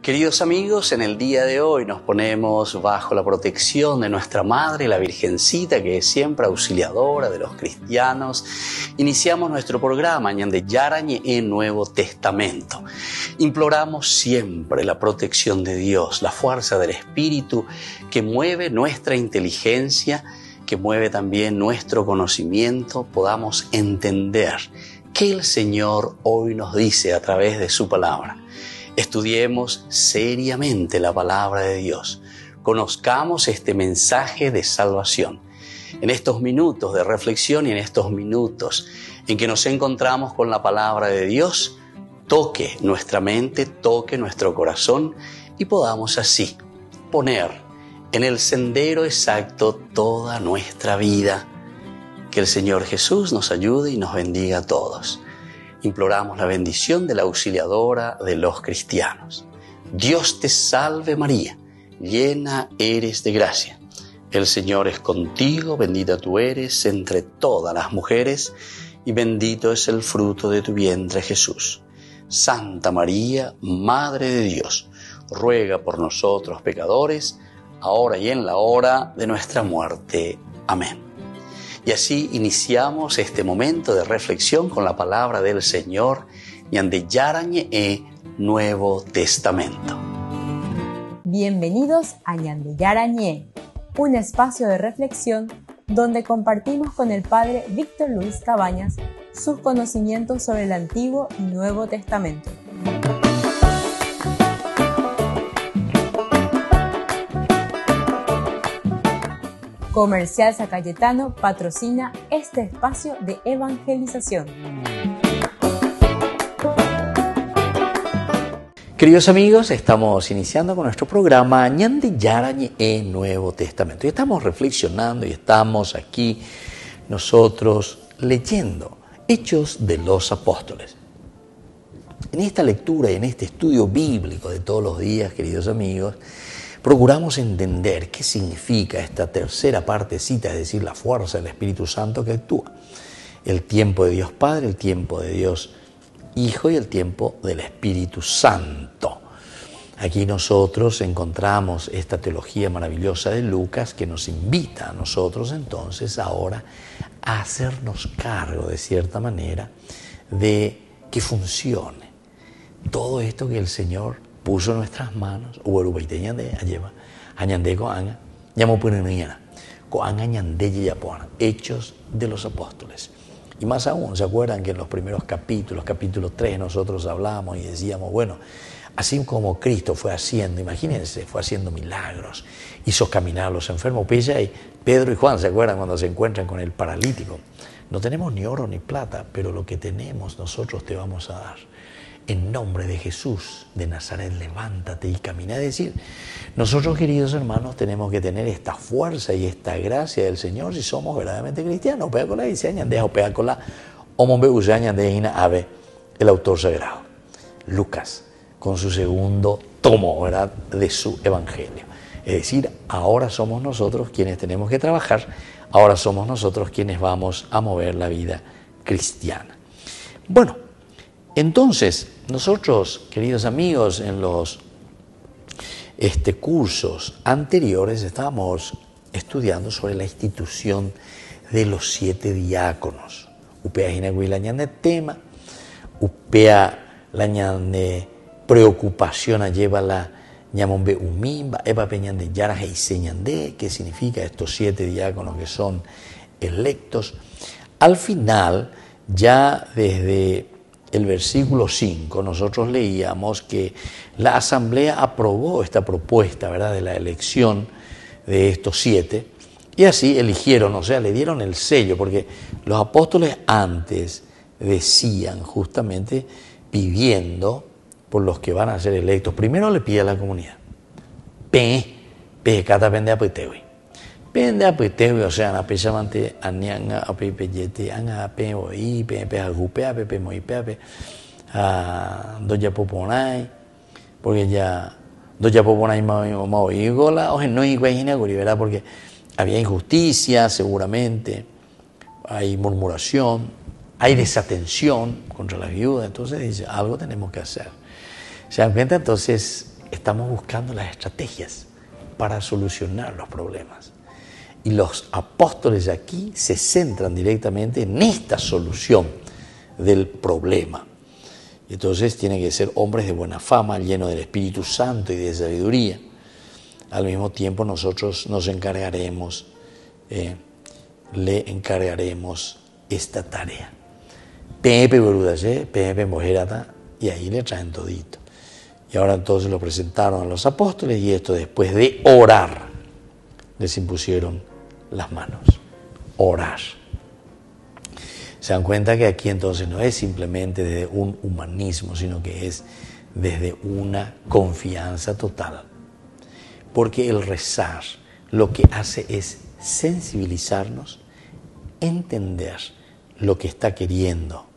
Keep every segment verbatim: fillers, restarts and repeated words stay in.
Queridos amigos, en el día de hoy nos ponemos bajo la protección de nuestra Madre, la Virgencita, que es siempre auxiliadora de los cristianos. Iniciamos nuestro programa Ñande Yarañe en Nuevo Testamento. Imploramos siempre la protección de Dios, la fuerza del Espíritu que mueve nuestra inteligencia, que mueve también nuestro conocimiento, podamos entender qué el Señor hoy nos dice a través de su palabra. Estudiemos seriamente la palabra de Dios. Conozcamos este mensaje de salvación. En estos minutos de reflexión y en estos minutos en que nos encontramos con la palabra de Dios, toque nuestra mente, toque nuestro corazón y podamos así poner en el sendero exacto toda nuestra vida. Que el Señor Jesús nos ayude y nos bendiga a todos. Imploramos la bendición de la auxiliadora de los cristianos. Dios te salve María, llena eres de gracia. El Señor es contigo, bendita tú eres entre todas las mujeres y bendito es el fruto de tu vientre Jesús. Santa María, Madre de Dios, ruega por nosotros pecadores, ahora y en la hora de nuestra muerte. Amén. Y así iniciamos este momento de reflexión con la palabra del Señor, Ñande Yarañe e Nuevo Testamento. Bienvenidos a Ñande Yarañe, un espacio de reflexión donde compartimos con el Padre Víctor Luis Cabañas sus conocimientos sobre el Antiguo y Nuevo Testamento. Comercial San Cayetano patrocina este espacio de evangelización. Queridos amigos, estamos iniciando con nuestro programa Ñande Yarañe e Nuevo Testamento. Y estamos reflexionando y estamos aquí nosotros leyendo Hechos de los Apóstoles. En esta lectura y en este estudio bíblico de todos los días, queridos amigos, procuramos entender qué significa esta tercera partecita, es decir, la fuerza del Espíritu Santo que actúa. El tiempo de Dios Padre, el tiempo de Dios Hijo y el tiempo del Espíritu Santo. Aquí nosotros encontramos esta teología maravillosa de Lucas que nos invita a nosotros entonces ahora a hacernos cargo de cierta manera de que funcione todo esto que el Señor puso en nuestras manos, Hechos de los Apóstoles. Y más aún, ¿se acuerdan que en los primeros capítulos, capítulo tres, nosotros hablábamos y decíamos, bueno, así como Cristo fue haciendo, imagínense, fue haciendo milagros, hizo caminar a los enfermos, y Pedro y Juan, ¿se acuerdan cuando se encuentran con el paralítico? No tenemos ni oro ni plata, pero lo que tenemos nosotros te vamos a dar. En nombre de Jesús de Nazaret, levántate y camina. Es decir, nosotros, queridos hermanos, tenemos que tener esta fuerza y esta gracia del Señor si somos verdaderamente cristianos. Opea con la diseña, deja opea con la hombre usaña de ave, el autor sagrado, Lucas, con su segundo tomo, ¿verdad?, de su evangelio. Es decir, ahora somos nosotros quienes tenemos que trabajar, ahora somos nosotros quienes vamos a mover la vida cristiana. Bueno, entonces, nosotros, queridos amigos, en los este, cursos anteriores estábamos estudiando sobre la institución de los siete diáconos. Upea hinagui la ñande tema, upea la ñande preocupación a lleva la ñamombe umimba, epa peñande yara heiseñande, que significa estos siete diáconos que son electos. Al final, ya desde el versículo cinco, nosotros leíamos que la asamblea aprobó esta propuesta, ¿verdad?, de la elección de estos siete, y así eligieron, o sea, le dieron el sello, porque los apóstoles antes decían justamente pidiendo por los que van a ser electos. Primero le pide a la comunidad, pe, pe, cata pende a petewi. Pende a petewi, o sea, na pesamante anianga a pepe yete, anga a pe oi, pe pe agupe, a pepe moi pe a doya poponai, porque ya doya poponai ma oigola, o no iguajina guri, ¿verdad? Porque había injusticia, seguramente, hay murmuración, hay desatención contra la viuda, entonces dice, algo tenemos que hacer. ¿Se dan cuenta? Entonces, estamos buscando las estrategias para solucionar los problemas. Y los apóstoles aquí se centran directamente en esta solución del problema. Entonces tienen que ser hombres de buena fama, llenos del Espíritu Santo y de sabiduría. Al mismo tiempo nosotros nos encargaremos, eh, le encargaremos esta tarea. Pepe Borudache, Pepe Mojerata, y ahí le traen todito. Y ahora entonces lo presentaron a los apóstoles y esto después de orar les impusieron las manos. Orar. Se dan cuenta que aquí entonces no es simplemente desde un humanismo, sino que es desde una confianza total. Porque el rezar lo que hace es sensibilizarnos, entender lo que está queriendo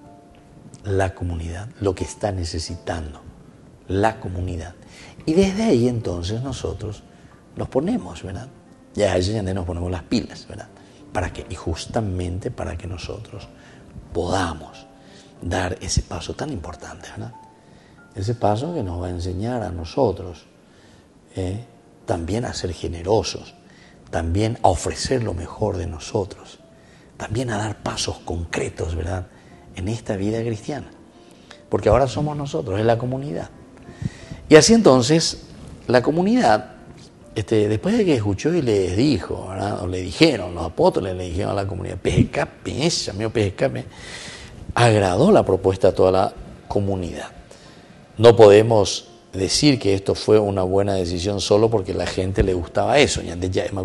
la comunidad, lo que está necesitando la comunidad. Y desde ahí entonces nosotros nos ponemos, ¿verdad? Ya a ya nos ponemos las pilas, ¿verdad? ¿Para qué? Y justamente para que nosotros podamos dar ese paso tan importante, ¿verdad? Ese paso que nos va a enseñar a nosotros eh, también a ser generosos, también a ofrecer lo mejor de nosotros, también a dar pasos concretos, ¿verdad?, en esta vida cristiana. Porque ahora somos nosotros, es la comunidad. Y así entonces, la comunidad, este, después de que escuchó y les dijo, ¿verdad?, o le dijeron, los apóstoles le dijeron a la comunidad, P G K P, esa, mío P G K P, agradó la propuesta a toda la comunidad. No podemos decir que esto fue una buena decisión solo porque a la gente le gustaba eso, en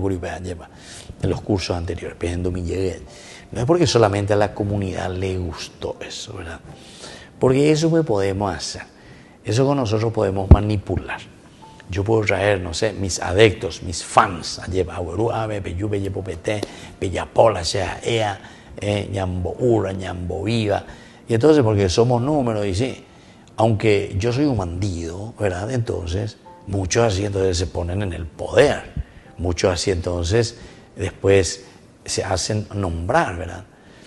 los cursos anteriores, no es porque solamente a la comunidad le gustó eso, ¿verdad? Porque eso pues podemos hacer, eso con nosotros podemos manipular. Yo puedo traer, no sé, mis adeptos, mis fans, y entonces porque somos números, y sí, aunque yo soy un bandido, ¿verdad? Entonces, muchos así entonces se ponen en el poder, muchos así entonces después se hacen nombrar, ¿verdad?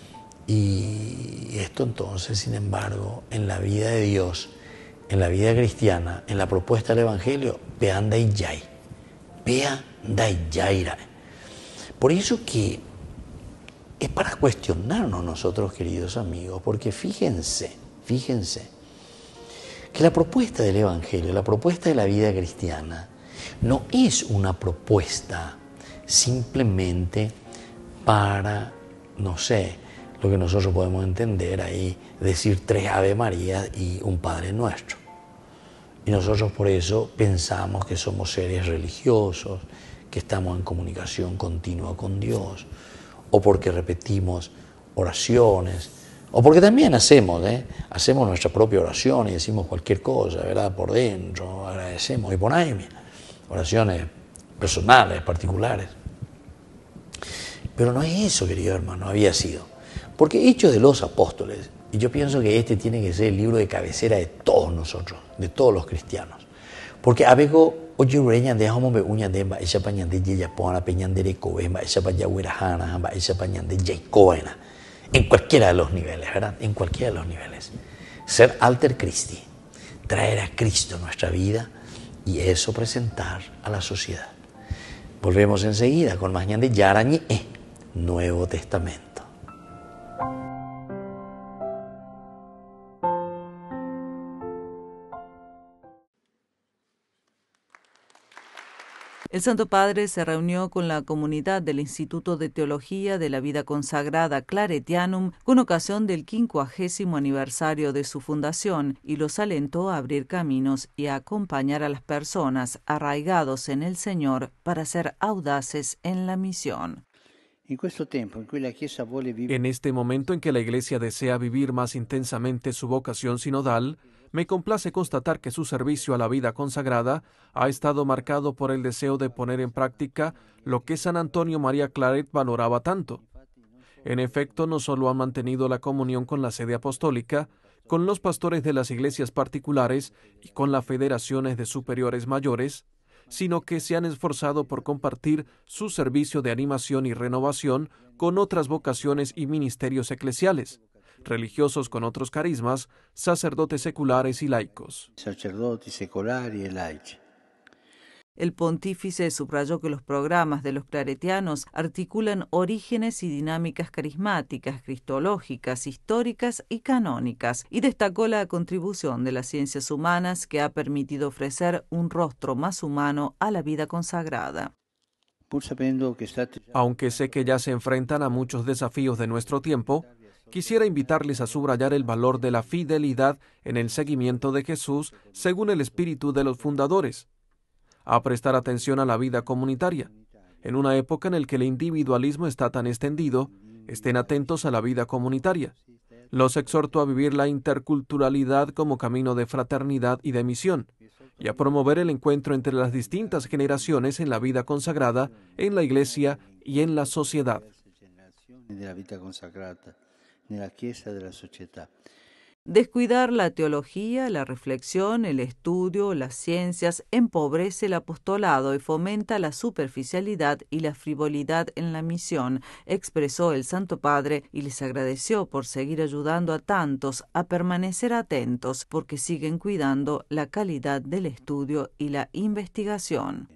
Y esto entonces, sin embargo, en la vida de Dios, en la vida cristiana, en la propuesta del Evangelio, vean dai vean dai. Por eso que es para cuestionarnos nosotros, queridos amigos, porque fíjense, fíjense, que la propuesta del Evangelio, la propuesta de la vida cristiana, no es una propuesta simplemente para, no sé, lo que nosotros podemos entender ahí, decir tres Ave Marías y un Padre Nuestro. Y nosotros por eso pensamos que somos seres religiosos, que estamos en comunicación continua con Dios, o porque repetimos oraciones, o porque también hacemos, ¿eh? hacemos nuestra propia oración y decimos cualquier cosa, ¿verdad? Por dentro, agradecemos, y por ahí, oraciones personales, particulares. Pero no es eso, querido hermano, había sido. Porque Hechos de los Apóstoles, y yo pienso que este tiene que ser el libro de cabecera de todos nosotros, de todos los cristianos. Porque a veces, oye, reñan de homo be uña de ba esa pañan de yella pona peñan de recobe ba esa paña huirajana ba esa pañan de jacoena. En cualquiera de los niveles, ¿verdad? En cualquiera de los niveles. Ser alter Christi, traer a Cristo a nuestra vida y eso presentar a la sociedad. Volvemos enseguida con Mañana de Yarañe, Nuevo Testamento. El Santo Padre se reunió con la comunidad del Instituto de Teología de la Vida Consagrada Claretianum con ocasión del quincuagésimo aniversario de su fundación y los alentó a abrir caminos y a acompañar a las personas arraigados en el Señor para ser audaces en la misión. En este momento en que la Iglesia desea vivir más intensamente su vocación sinodal, me complace constatar que su servicio a la vida consagrada ha estado marcado por el deseo de poner en práctica lo que San Antonio María Claret valoraba tanto. En efecto, no solo han mantenido la comunión con la sede apostólica, con los pastores de las iglesias particulares y con las federaciones de superiores mayores, sino que se han esforzado por compartir su servicio de animación y renovación con otras vocaciones y ministerios eclesiales, religiosos con otros carismas, sacerdotes seculares y laicos. Sacerdoti secolari e laici. El pontífice subrayó que los programas de los claretianos articulan orígenes y dinámicas carismáticas, cristológicas, históricas y canónicas, y destacó la contribución de las ciencias humanas que ha permitido ofrecer un rostro más humano a la vida consagrada. Aunque sé que ya se enfrentan a muchos desafíos de nuestro tiempo, quisiera invitarles a subrayar el valor de la fidelidad en el seguimiento de Jesús según el espíritu de los fundadores, a prestar atención a la vida comunitaria. En una época en la que el individualismo está tan extendido, estén atentos a la vida comunitaria. Los exhorto a vivir la interculturalidad como camino de fraternidad y de misión, y a promover el encuentro entre las distintas generaciones en la vida consagrada, en la Iglesia y en la sociedad. Descuidar la teología, la reflexión, el estudio, las ciencias, empobrece el apostolado y fomenta la superficialidad y la frivolidad en la misión, expresó el Santo Padre y les agradeció por seguir ayudando a tantos a permanecer atentos porque siguen cuidando la calidad del estudio y la investigación.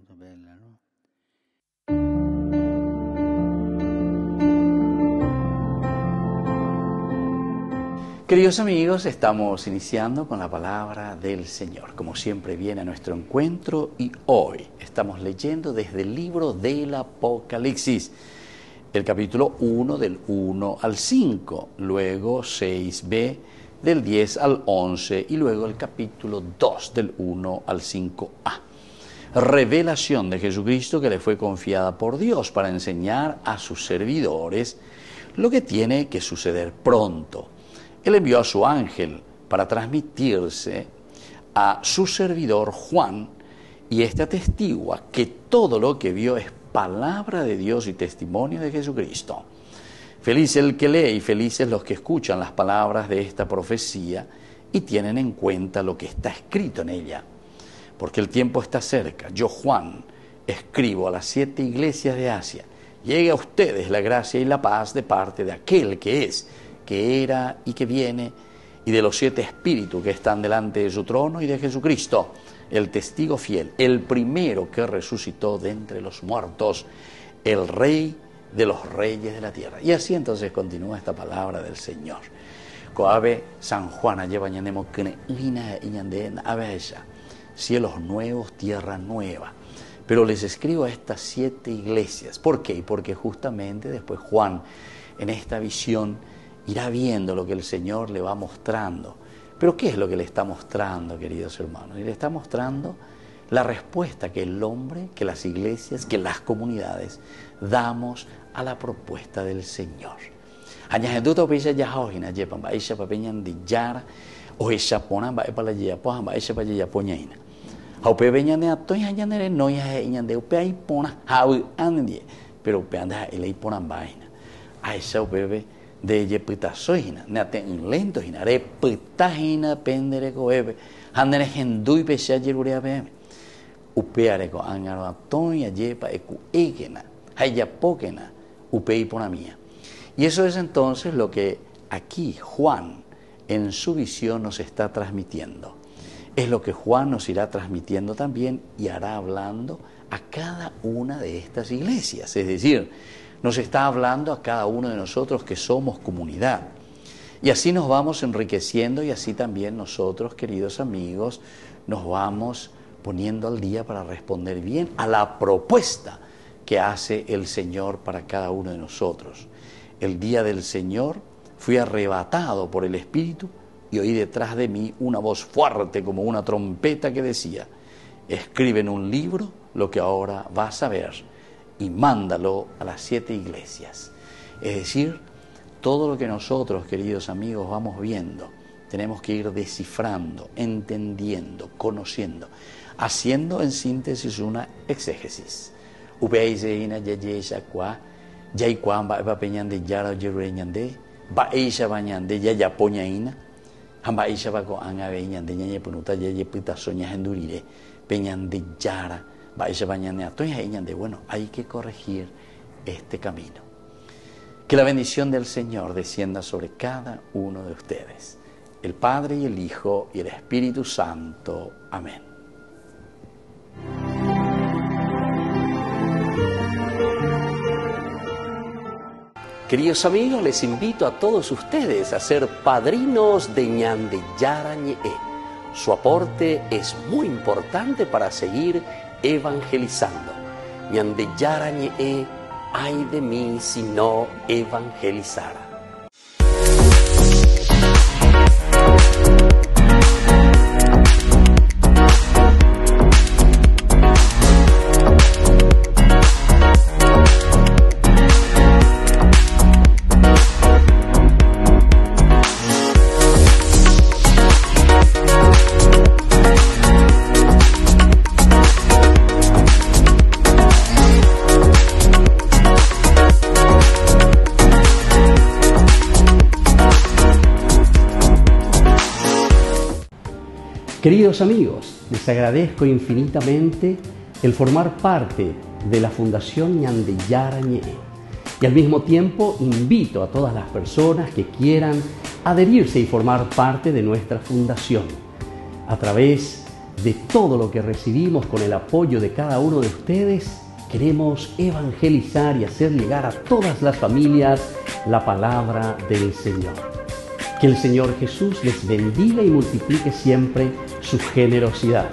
Queridos amigos, estamos iniciando con la palabra del Señor. Como siempre viene a nuestro encuentro y hoy estamos leyendo desde el libro del Apocalipsis, el capítulo uno del uno al cinco, luego seis b del diez al once y luego el capítulo dos del uno al cinco a. Revelación de Jesucristo que le fue confiada por Dios para enseñar a sus servidores lo que tiene que suceder pronto. Él envió a su ángel para transmitirse a su servidor Juan, y éste atestigua que todo lo que vio es palabra de Dios y testimonio de Jesucristo. Feliz el que lee y felices los que escuchan las palabras de esta profecía y tienen en cuenta lo que está escrito en ella. Porque el tiempo está cerca. Yo, Juan, escribo a las siete iglesias de Asia. Llegue a ustedes la gracia y la paz de parte de aquel que es, que era y que viene, y de los siete espíritus que están delante de su trono, y de Jesucristo, el testigo fiel, el primero que resucitó de entre los muertos, el Rey de los reyes de la tierra. Y así entonces continúa esta palabra del Señor. Coabe San Juan lleva ñanemo kene lina iñande abella, cielos nuevos, tierra nueva. Pero les escribo a estas siete iglesias. ¿Por qué? Porque justamente después Juan, en esta visión, irá viendo lo que el Señor le va mostrando. Pero ¿qué es lo que le está mostrando, queridos hermanos? Y le está mostrando la respuesta que el hombre, que las iglesias, que las comunidades damos a la propuesta del Señor. De yepitasoina, nate lento hina, repitahina pendere coebe, handene hendui pesha yerurea beme. Upeare co angaro atonia yepa eku egena, hayapokena, upei ponamia. Y eso es entonces lo que aquí Juan en su visión nos está transmitiendo. Es lo que Juan nos irá transmitiendo también y hará hablando a cada una de estas iglesias. Es decir, nos está hablando a cada uno de nosotros que somos comunidad. Y así nos vamos enriqueciendo y así también nosotros, queridos amigos, nos vamos poniendo al día para responder bien a la propuesta que hace el Señor para cada uno de nosotros. El día del Señor fui arrebatado por el Espíritu y oí detrás de mí una voz fuerte como una trompeta que decía: escribe en un libro lo que ahora vas a ver y mándalo a las siete iglesias. Es decir, todo lo que nosotros, queridos amigos, vamos viendo, tenemos que ir descifrando, entendiendo, conociendo, haciendo en síntesis una exégesis. Upeaiseina yayeisha kwa, yaikwan ba eba peñande yara yerueñande, ba eisha bañande yayapoñaina, hamba eisha bako angabeñande ñañe punuta yayepita soña hendurire, peñande yara. Bueno, hay que corregir este camino. Que la bendición del Señor descienda sobre cada uno de ustedes, el Padre y el Hijo y el Espíritu Santo. Amén. Queridos amigos, les invito a todos ustedes a ser padrinos de Ñande Yara Ñe'e. Su aporte es muy importante para seguir evangelizando. Ñande Yara Ñe'e, ay de mí si no evangelizara. Queridos amigos, les agradezco infinitamente el formar parte de la Fundación Ñande Yara Ñe'e y al mismo tiempo invito a todas las personas que quieran adherirse y formar parte de nuestra fundación. A través de todo lo que recibimos con el apoyo de cada uno de ustedes, queremos evangelizar y hacer llegar a todas las familias la palabra del Señor. Que el Señor Jesús les bendiga y multiplique siempre su generosidad.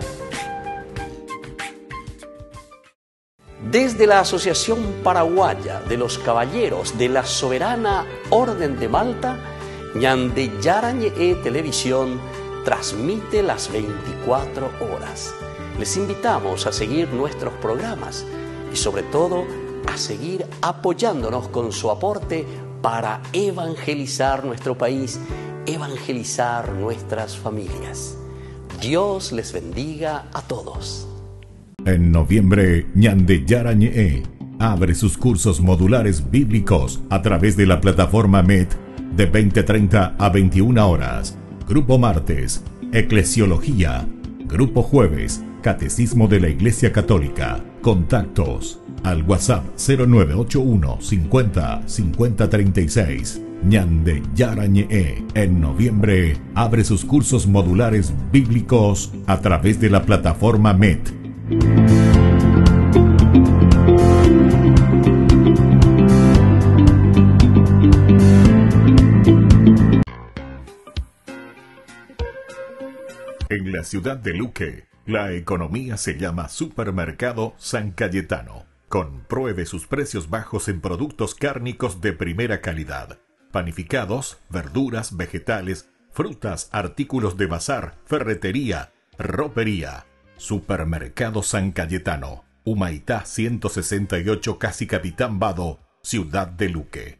Desde la Asociación Paraguaya de los Caballeros de la Soberana Orden de Malta, Ñande Yara Ñe'e Televisión transmite las veinticuatro horas. Les invitamos a seguir nuestros programas y sobre todo a seguir apoyándonos con su aporte para evangelizar nuestro país, evangelizar nuestras familias. Dios les bendiga a todos. En noviembre, Ñande Yara Ñe'e abre sus cursos modulares bíblicos a través de la plataforma M E T de veinte treinta a veintiuna horas. Grupo martes, Eclesiología. Grupo jueves, Catecismo de la Iglesia Católica. Contactos al WhatsApp cero nueve ocho uno cincuenta cincuenta treinta y seis. Ñande Yara Ñe'e en noviembre abre sus cursos modulares bíblicos a través de la plataforma M E T. En la ciudad de Luque, la economía se llama Supermercado San Cayetano. Compruebe sus precios bajos en productos cárnicos de primera calidad. Panificados, verduras, vegetales, frutas, artículos de bazar, ferretería, ropería. Supermercado San Cayetano, Humaitá ciento sesenta y ocho, Casi Capitán Vado, Ciudad de Luque.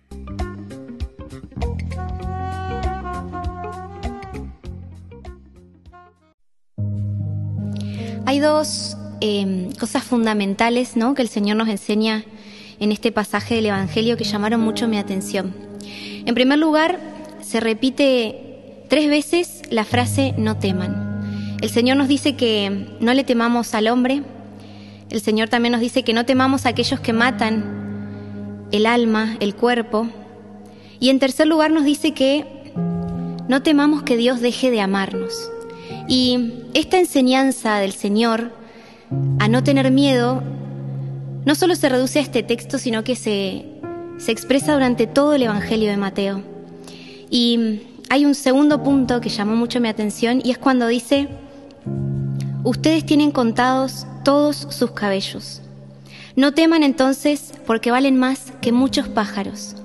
Hay dos eh, cosas fundamentales, ¿no?, que el Señor nos enseña en este pasaje del Evangelio que llamaron mucho mi atención. En primer lugar, se repite tres veces la frase no teman. El Señor nos dice que no le temamos al hombre. El Señor también nos dice que no temamos a aquellos que matan el alma, el cuerpo. Y en tercer lugar nos dice que no temamos que Dios deje de amarnos. Y esta enseñanza del Señor a no tener miedo no solo se reduce a este texto, sino que se, se expresa durante todo el Evangelio de Mateo. Y hay un segundo punto que llamó mucho mi atención y es cuando dice: ustedes tienen contados todos sus cabellos. No teman entonces, porque valen más que muchos pájaros.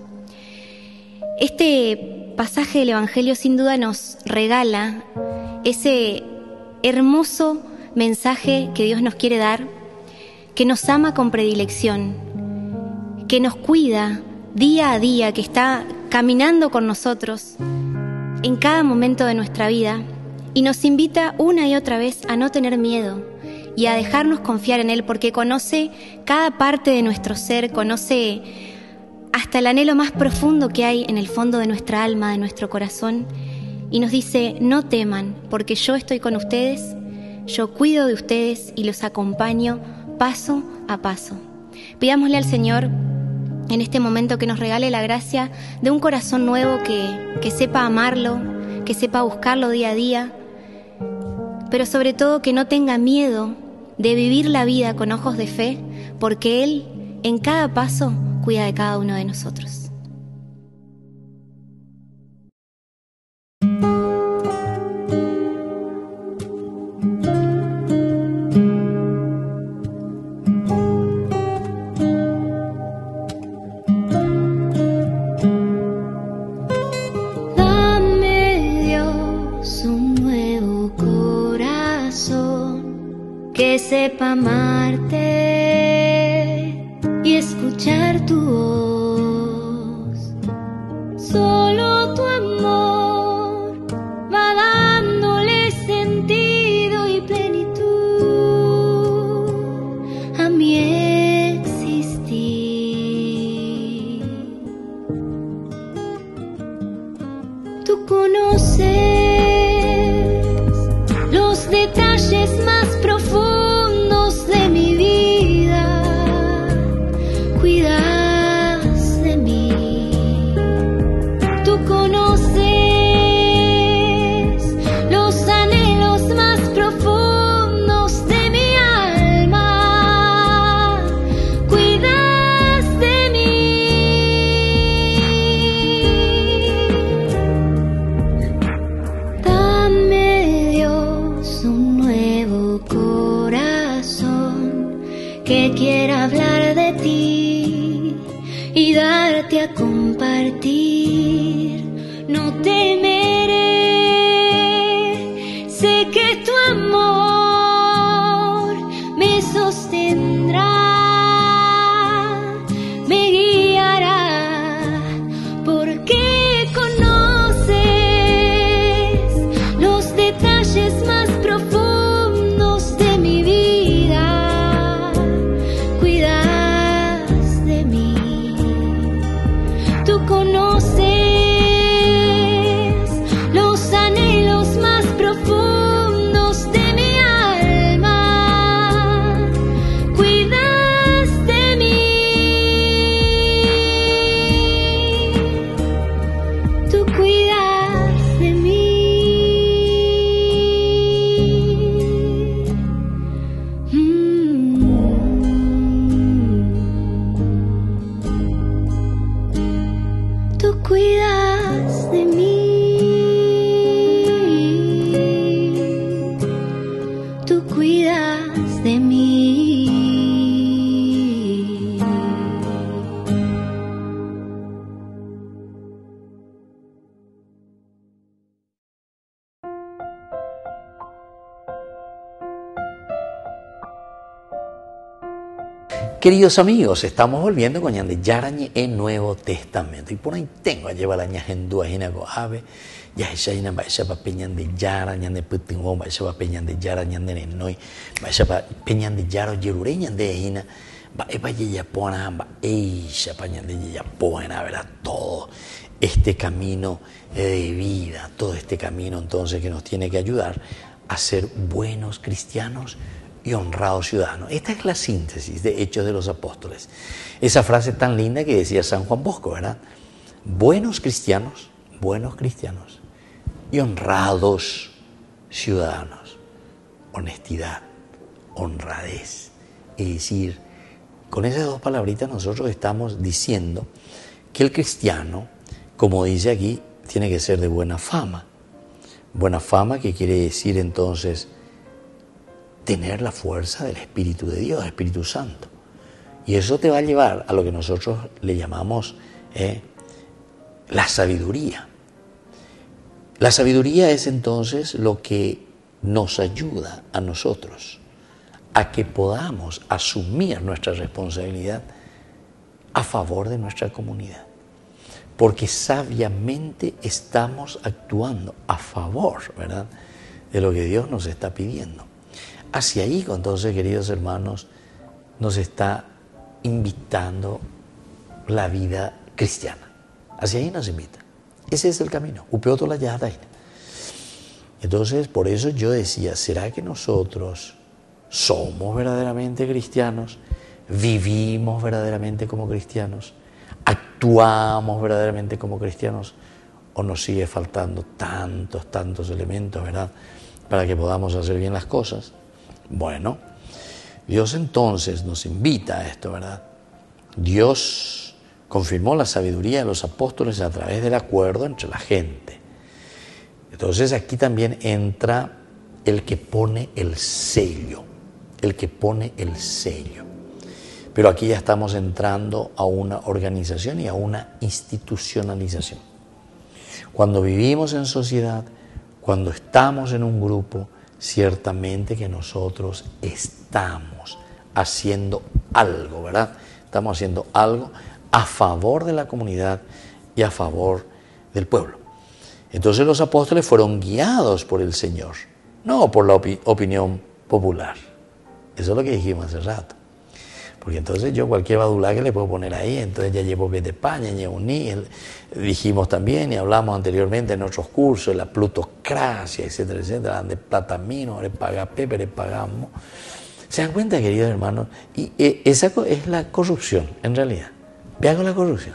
Este pasaje del Evangelio sin duda nos regala ese hermoso mensaje que Dios nos quiere dar, que nos ama con predilección, que nos cuida día a día, que está caminando con nosotros en cada momento de nuestra vida y nos invita una y otra vez a no tener miedo y a dejarnos confiar en Él, porque conoce cada parte de nuestro ser, conoce hasta el anhelo más profundo que hay en el fondo de nuestra alma, de nuestro corazón, y nos dice: no teman, porque yo estoy con ustedes, yo cuido de ustedes y los acompaño paso a paso. Pidámosle al Señor en este momento que nos regale la gracia de un corazón nuevo que, que sepa amarlo, que sepa buscarlo día a día, pero sobre todo que no tenga miedo de vivir la vida con ojos de fe, porque Él en cada paso cuida de cada uno de nosotros. Que sepa amarte y escuchar tu voz. Solo tu amor va dándole sentido y plenitud a mi existir. Tú conoces los detalles más profundos de mi vida, cuidas de mí. Tú conoces los anhelos más profundos de mi alma, cuidas de mí. Dame, Dios, un nuevo corazón que quiera hablar de ti y darte a compartir. No temeré, sé que tu amor me sostendrá, me guiará, porque conoces los detalles más profundos de mi vida, cuidas de mí. Tú conoces los anhelos más profundos de mi alma, cuidas de mí. Tú cuidas de mí. Tú cuidas de mí, tú cuidas de mí. Queridos amigos, estamos volviendo con Ñande Yarañe en Nuevo Testamento. Y por ahí tengo a llevar la ñajendúa jina go ave, ya esa ina va esa pa peñande yara, ñande putingo, va esa pa peñande yara, ñande nenoi, va esa pa peñande yaro yerure, ñande jina, va epa yeyapona, va esa pa ñande yeyapona, ¿verdad? Todo este camino de vida, todo este camino entonces que nos tiene que ayudar a ser buenos cristianos y honrados ciudadanos. Esta es la síntesis de Hechos de los Apóstoles. Esa frase tan linda que decía San Juan Bosco, ¿verdad? Buenos cristianos, buenos cristianos y honrados ciudadanos. Honestidad, honradez. Es decir, con esas dos palabritas nosotros estamos diciendo que el cristiano, como dice aquí, tiene que ser de buena fama. Buena fama que quiere decir entonces tener la fuerza del Espíritu de Dios, Espíritu Santo. Y eso te va a llevar a lo que nosotros le llamamos eh, la sabiduría. La sabiduría es entonces lo que nos ayuda a nosotros a que podamos asumir nuestra responsabilidad a favor de nuestra comunidad. Porque sabiamente estamos actuando a favor, ¿verdad?, de lo que Dios nos está pidiendo. Hacia ahí, entonces, queridos hermanos, nos está invitando la vida cristiana. Hacia ahí nos invita. Ese es el camino. Entonces, por eso yo decía, ¿será que nosotros somos verdaderamente cristianos? ¿Vivimos verdaderamente como cristianos? actuamos verdaderamente como cristianos o nos sigue faltando tantos, tantos elementos, ¿verdad?, para que podamos hacer bien las cosas. Bueno, Dios entonces nos invita a esto, ¿verdad? Dios confirmó la sabiduría de los apóstoles a través del acuerdo entre la gente. Entonces aquí también entra el que pone el sello, el que pone el sello. Pero aquí ya estamos entrando a una organización y a una institucionalización. Cuando vivimos en sociedad, cuando estamos en un grupo, ciertamente que nosotros estamos haciendo algo, ¿verdad? Estamos haciendo algo a favor de la comunidad y a favor del pueblo. Entonces los apóstoles fueron guiados por el Señor, no por la opi- opinión popular. Eso es lo que dijimos hace rato. Porque entonces yo cualquier badulá que le puedo poner ahí, entonces ya llevo de España, ya uní, dijimos también y hablamos anteriormente en otros cursos, la plutocracia, etcétera, etcétera, de platamino, de pagapé, pero pagamos. ¿Se dan cuenta, queridos hermanos? Y esa es la corrupción, en realidad. Vean con la corrupción.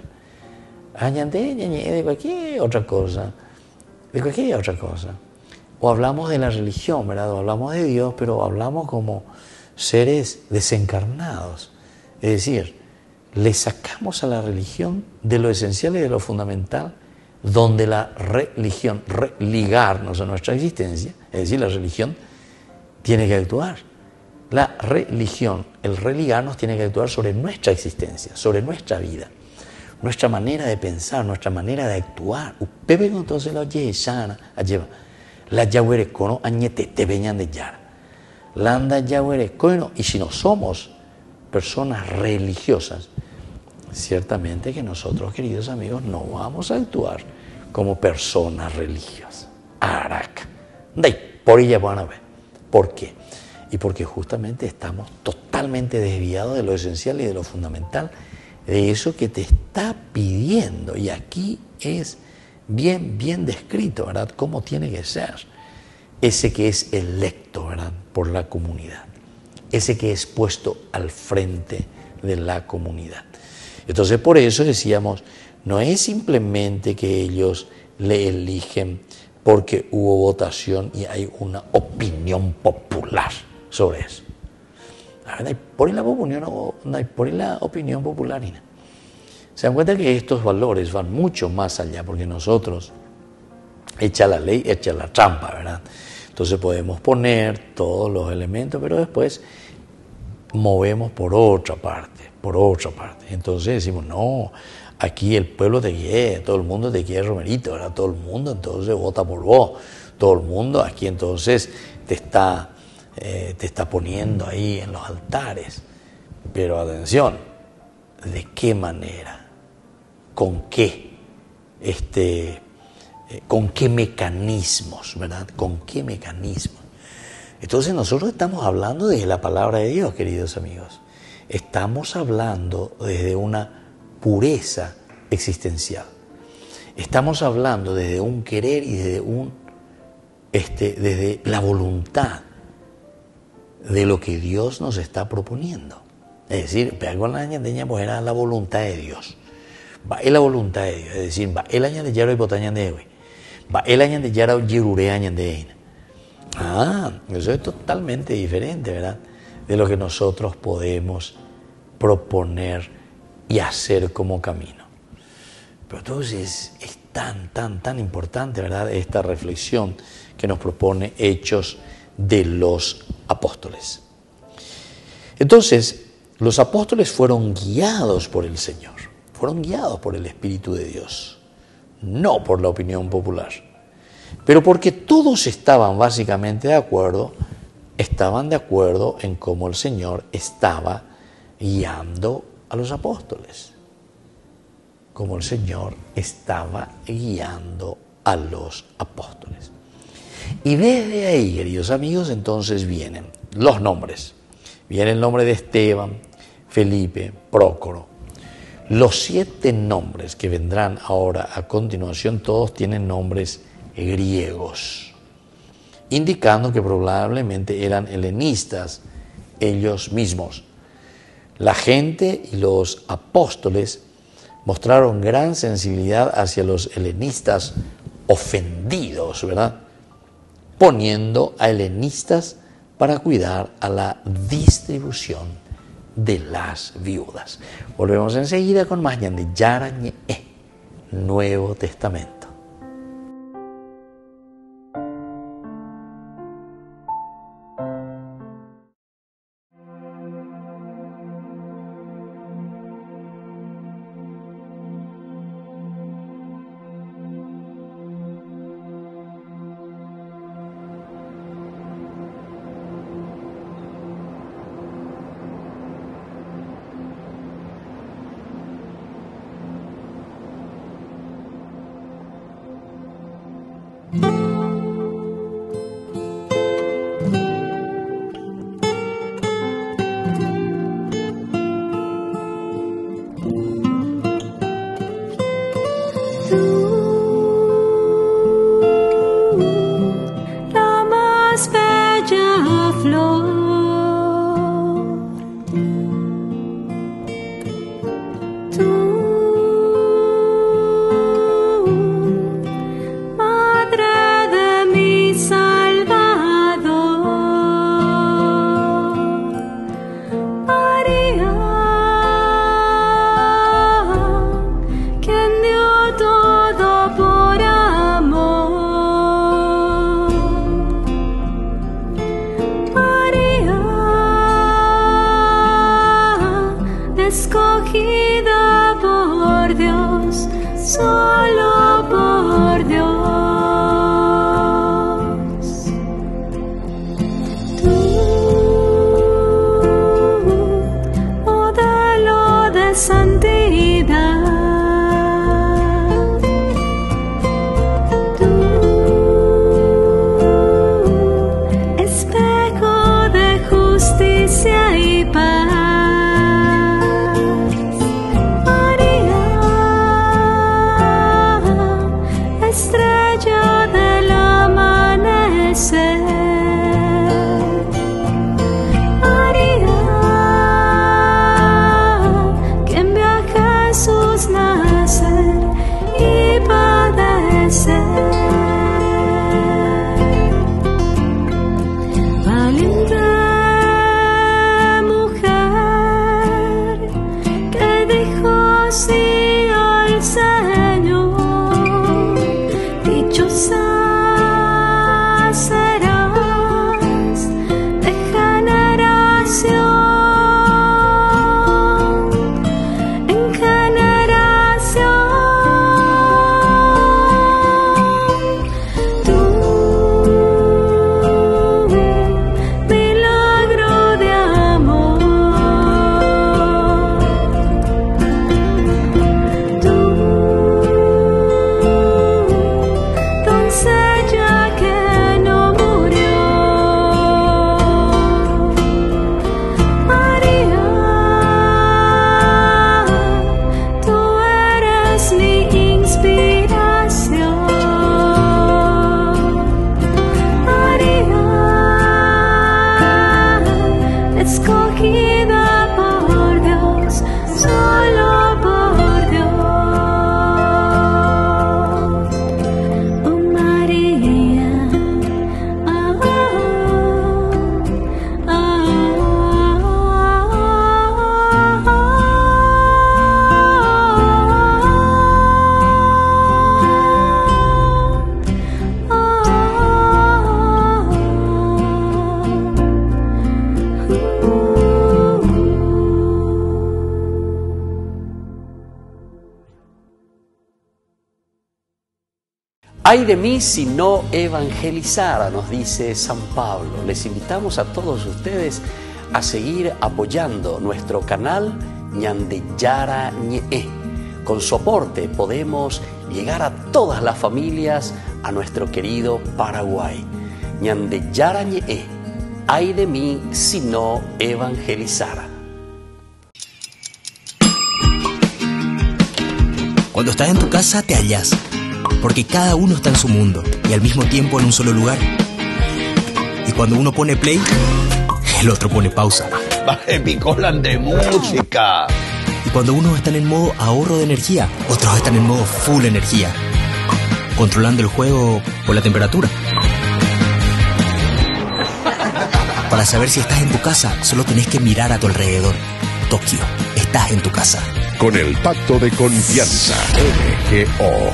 Añade, de cualquier otra cosa, de cualquier otra cosa. O hablamos de la religión, ¿verdad? O hablamos de Dios, pero hablamos como seres desencarnados. Es decir, le sacamos a la religión de lo esencial y de lo fundamental, donde la religión, religarnos a nuestra existencia, es decir, la religión tiene que actuar. La religión, el religarnos tiene que actuar sobre nuestra existencia, sobre nuestra vida, nuestra manera de pensar, nuestra manera de actuar. Upepe entonces la yeshana, lleva la yahuere cono añete te veñan de yara. Landa yahuere cono, y si no somos personas religiosas, ciertamente que nosotros, queridos amigos, no vamos a actuar como personas religiosas. Araca. Por ella van a ver. ¿Por qué? Y porque justamente estamos totalmente desviados de lo esencial y de lo fundamental, de eso que te está pidiendo. Y aquí es bien, bien descrito, ¿verdad?, cómo tiene que ser. Ese que es electo, ¿verdad?, por la comunidad. Ese que es puesto al frente de la comunidad. Entonces, por eso decíamos, no es simplemente que ellos le eligen porque hubo votación y hay una opinión popular sobre eso. No hay por la opinión, no hay por la opinión popular. Se dan cuenta que estos valores van mucho más allá, porque nosotros, echa la ley, echa la trampa, ¿verdad? Entonces podemos poner todos los elementos, pero después movemos por otra parte, por otra parte. Entonces decimos, no, aquí el pueblo te quiere, todo el mundo te quiere, Romerito, ¿verdad? Todo el mundo entonces vota por vos, todo el mundo aquí entonces te está, eh, te está poniendo ahí en los altares. Pero atención, ¿de qué manera? ¿Con qué? Este... ¿Con qué mecanismos, verdad? ¿Con qué mecanismos? Entonces nosotros estamos hablando de la palabra de Dios, queridos amigos. Estamos hablando desde una pureza existencial. Estamos hablando desde un querer y desde, un, este, desde la voluntad de lo que Dios nos está proponiendo. Es decir, con la ñandeña pues era la voluntad de Dios. Va, es la voluntad de Dios. Es decir, va, el año de yaro y botañan de hoy. Va, el año de yaro y yirure añan de eina. Ah, eso es totalmente diferente, ¿verdad?, de lo que nosotros podemos proponer y hacer como camino. Pero entonces es tan, tan, tan importante, ¿verdad?, esta reflexión que nos propone Hechos de los Apóstoles. Entonces, los apóstoles fueron guiados por el Señor, fueron guiados por el Espíritu de Dios, no por la opinión popular. Pero porque todos estaban básicamente de acuerdo, estaban de acuerdo en cómo el Señor estaba guiando a los apóstoles, como el Señor estaba guiando a los apóstoles. Y desde ahí, queridos amigos, entonces vienen los nombres. Viene el nombre de Esteban, Felipe, Prócoro. Los siete nombres que vendrán ahora a continuación, todos tienen nombres griegos, indicando que probablemente eran helenistas ellos mismos. La gente y los apóstoles mostraron gran sensibilidad hacia los helenistas ofendidos, ¿verdad? Poniendo a helenistas para cuidar a la distribución de las viudas. Volvemos enseguida con más Ñande Yara Ñe, Nuevo Testamento. Ay de mí si no evangelizara, nos dice San Pablo. Les invitamos a todos ustedes a seguir apoyando nuestro canal Ñande Yara Ñe. Con su aporte podemos llegar a todas las familias a nuestro querido Paraguay. Ñande Yara Ñe. Ay de mí si no evangelizara. Cuando estás en tu casa te hallas, porque cada uno está en su mundo y al mismo tiempo en un solo lugar. Y cuando uno pone play, el otro pone pausa. Baje Picolan de música. Y cuando unos están en modo ahorro de energía, otros están en modo full energía, controlando el juego por la temperatura. Para saber si estás en tu casa, solo tenés que mirar a tu alrededor. Tokio, estás en tu casa. Con el Pacto de Confianza, M G O.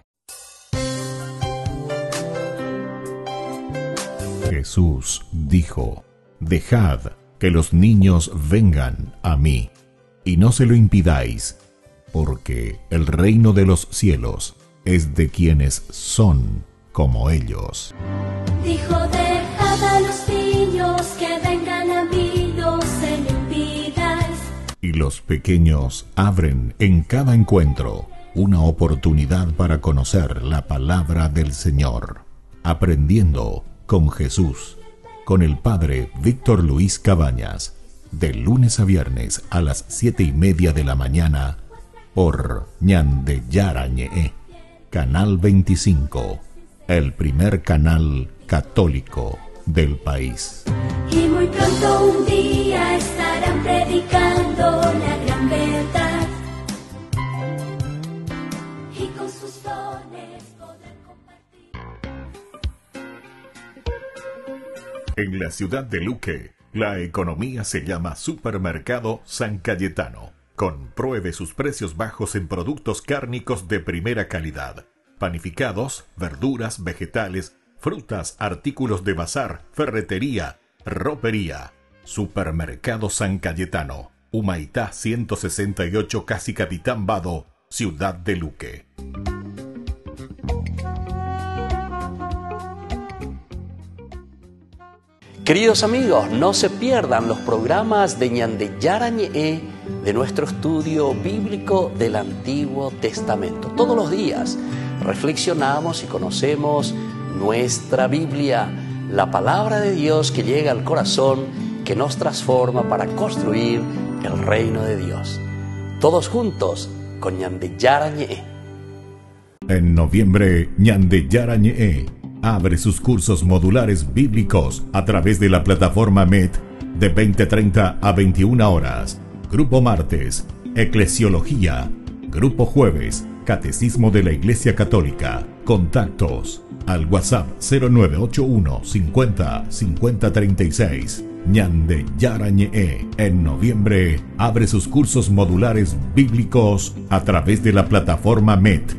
Jesús dijo: dejad que los niños vengan a mí, y no se lo impidáis, porque el reino de los cielos es de quienes son como ellos. Dijo: dejad a los niños que vengan a mí, no se lo impidáis. Y los pequeños abren en cada encuentro una oportunidad para conocer la palabra del Señor, aprendiendo con Jesús, con el Padre Víctor Luis Cabañas, de lunes a viernes a las siete y media de la mañana, por Ñande Yarañe, Canal veinticinco, el primer canal católico del país. Y muy pronto un día estarán predicando la gran verdad, y con sus dones podrán compartir. En la ciudad de Luque, la economía se llama Supermercado San Cayetano. Compruebe sus precios bajos en productos cárnicos de primera calidad. Panificados, verduras, vegetales, frutas, artículos de bazar, ferretería, ropería. Supermercado San Cayetano, Humaitá ciento sesenta y ocho, Casi Capitán Vado, Ciudad de Luque. Queridos amigos, no se pierdan los programas de Ñande Yarañe de nuestro estudio bíblico del Antiguo Testamento. Todos los días reflexionamos y conocemos nuestra Biblia, la palabra de Dios que llega al corazón, que nos transforma para construir el reino de Dios. Todos juntos con Ñande Yarañe. En noviembre, Ñande Yarañe abre sus cursos modulares bíblicos a través de la plataforma M E T de veinte treinta a veintiuna horas. Grupo martes, Eclesiología. Grupo jueves, Catecismo de la Iglesia Católica. Contactos al WhatsApp cero nueve ocho uno cincuenta cincuenta treinta y seis. Ñande Yarañe en noviembre abre sus cursos modulares bíblicos a través de la plataforma M E T.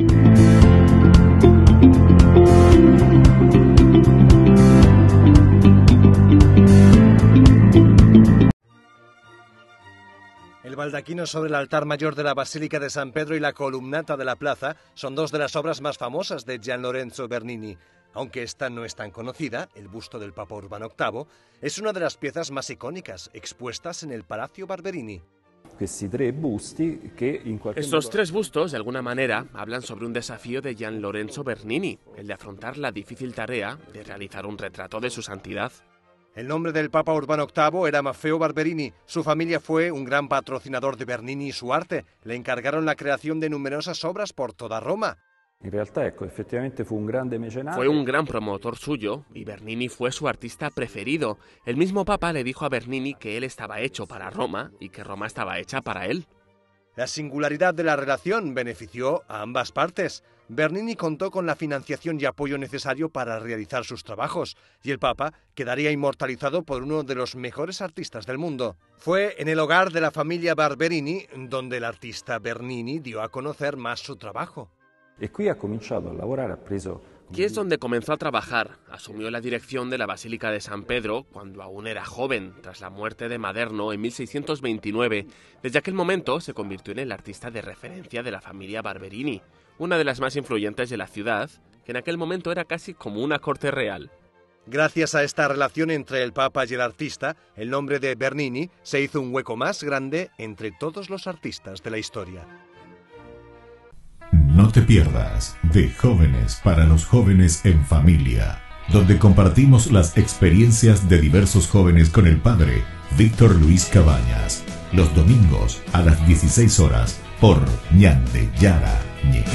El baldaquino sobre el altar mayor de la Basílica de San Pedro y la columnata de la plaza son dos de las obras más famosas de Gian Lorenzo Bernini. Aunque esta no es tan conocida, el busto del Papa Urbano octavo es una de las piezas más icónicas expuestas en el Palacio Barberini. Estos tres bustos, de alguna manera, hablan sobre un desafío de Gian Lorenzo Bernini, el de afrontar la difícil tarea de realizar un retrato de su santidad. El nombre del Papa Urbano octavo era Maffeo Barberini. Su familia fue un gran patrocinador de Bernini y su arte. Le encargaron la creación de numerosas obras por toda Roma. Fue un gran promotor suyo y Bernini fue su artista preferido. El mismo Papa le dijo a Bernini que él estaba hecho para Roma y que Roma estaba hecha para él. La singularidad de la relación benefició a ambas partes. Bernini contó con la financiación y apoyo necesario para realizar sus trabajos, y el Papa quedaría inmortalizado por uno de los mejores artistas del mundo. Fue en el hogar de la familia Barberini donde el artista Bernini dio a conocer más su trabajo. Aquí es donde comenzó a trabajar. Asumió la dirección de la Basílica de San Pedro cuando aún era joven, tras la muerte de Maderno en mil seiscientos veintinueve. Desde aquel momento se convirtió en el artista de referencia de la familia Barberini, una de las más influyentes de la ciudad, que en aquel momento era casi como una corte real. Gracias a esta relación entre el Papa y el artista, el nombre de Bernini se hizo un hueco más grande entre todos los artistas de la historia. No te pierdas de Jóvenes para los Jóvenes en Familia, donde compartimos las experiencias de diversos jóvenes con el padre Víctor Luis Cabañas, los domingos a las dieciséis horas por Ñande Yarañe.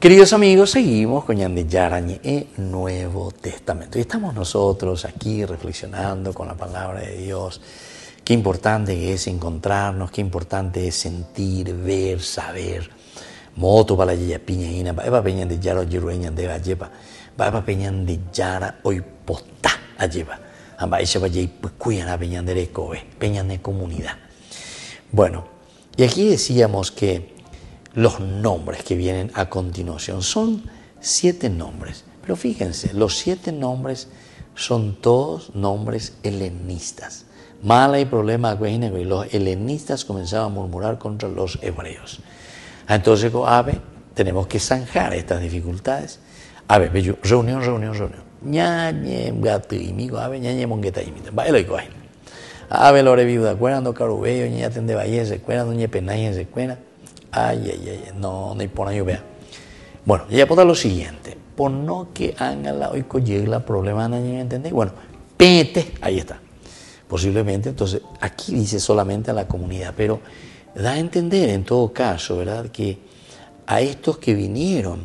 Queridos amigos, seguimos con Ñande Yarañe, el Nuevo Testamento. Y estamos nosotros aquí reflexionando con la palabra de Dios. Qué importante es encontrarnos, qué importante es sentir, ver, saber. Moto para la piña ina, va peña de yara jirueña de la lleva, va peña de yara hoy postá a lleva. Amba ese va y cuya la peña de recobe, peña de comunidad. Bueno, y aquí decíamos que los nombres que vienen a continuación son siete nombres, pero fíjense, los siete nombres son todos nombres helenistas. Mala y problema que los helenistas comenzaban a murmurar contra los hebreos. Entonces, a ver, tenemos que zanjar estas dificultades. A ver, reunión, reunión, reunión. Ñañe, gato y migo, a ver, ñañe, mongueta y mita. Va, el oico ahí. A ver, lo reviuda, cuerando carubeo, ña tende valle, se cuerando, ñe penaje, se cuera. Ay, ay, ay, no, no hay por ahí, vea. Bueno, ya por lo siguiente. Por no que haga la oico llegue la problema, ¿me entendéis? Bueno, pete, ahí está. Posiblemente, entonces, aquí dice solamente a la comunidad, pero da a entender en todo caso, ¿verdad?, que a estos que vinieron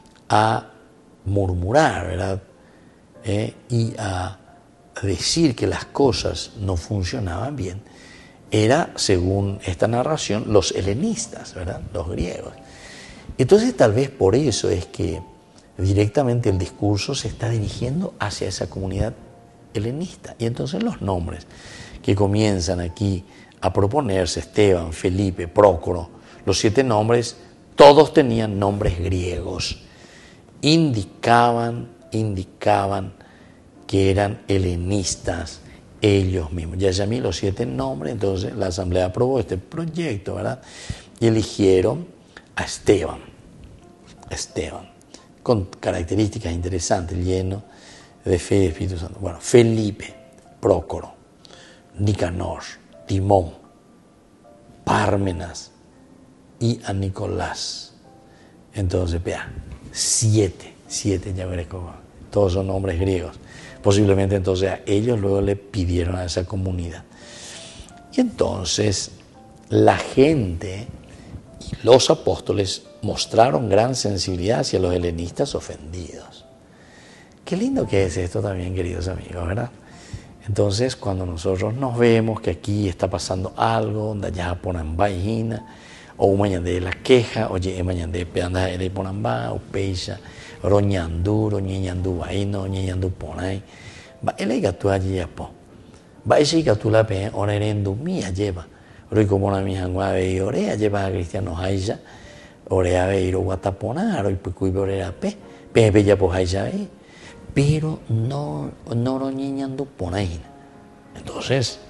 a murmurar, ¿verdad?, eh, y a decir que las cosas no funcionaban bien, era, según esta narración, los helenistas, ¿verdad?, los griegos. Entonces, tal vez por eso es que directamente el discurso se está dirigiendo hacia esa comunidad helenista. Y entonces los nombres que comienzan aquí a proponerse, Esteban, Felipe, Prócoro, los siete nombres, todos tenían nombres griegos. Indicaban, indicaban que eran helenistas ellos mismos. Ya llamé los siete nombres, entonces la asamblea aprobó este proyecto, ¿verdad? Y eligieron a Esteban, Esteban, con características interesantes, lleno de fe y Espíritu Santo. Bueno, Felipe, Prócoro, Nicanor, Timón, Pármenas y a Nicolás. Entonces, vea, siete, siete ya veré cómo, todos son nombres griegos. Posiblemente entonces a ellos luego le pidieron a esa comunidad. Y entonces la gente y los apóstoles mostraron gran sensibilidad hacia los helenistas ofendidos. Qué lindo que es esto también, queridos amigos, ¿verdad? Entonces, cuando nosotros nos vemos que aquí está pasando algo, donde allá ponen vaina, o mañana de la queja, oye, mañana de peanda de ponen va, o peisa, roñandu, roñeñandu vaino, roñeñandu ponay, va el egatu allí ya po, va ese egatu la pe, onerendu mía lleva, rico pona mi hangua ve orea lleva a cristianos aisha, orea ve iro guatapona, ro ipucui orea pe, pe ya po aisha ve. Pero no, no roñeñandu ponay. Entonces,